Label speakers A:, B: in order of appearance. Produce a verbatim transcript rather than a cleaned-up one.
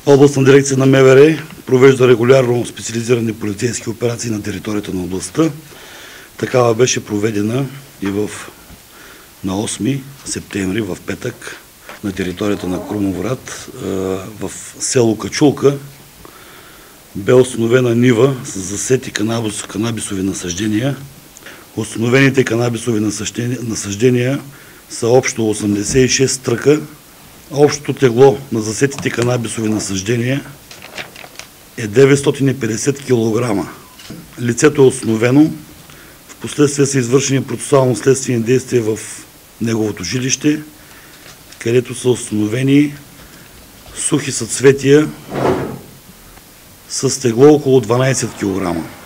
A: Областна дирекция на МВР провежда регулярно специализирани полицейски операции на територията на областта. Такава беше проведена и в, на осми септември, в петък, на територията на Крумовград, в село Качулка. Бе установена нива с засети канабис, канабисови насаждения. Установените канабисови насаждения, насаждения са общо осемдесет и шест тръка. Общото тегло на засетите канабисови насаждения е деветстотин и петдесет килограма. Лицето е установено. Впоследствие са извършени процесуално-следствени действия в неговото жилище, където са установени сухи съцветия с тегло около дванадесет килограма.